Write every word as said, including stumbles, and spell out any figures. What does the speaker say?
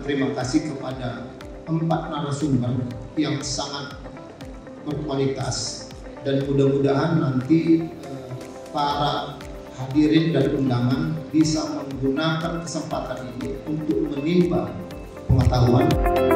berterima kasih kepada empat narasumber yang sangat berkualitas, dan mudah-mudahan nanti eh, para hadirin dan undangan bisa menggunakan kesempatan ini untuk menimba pengetahuan.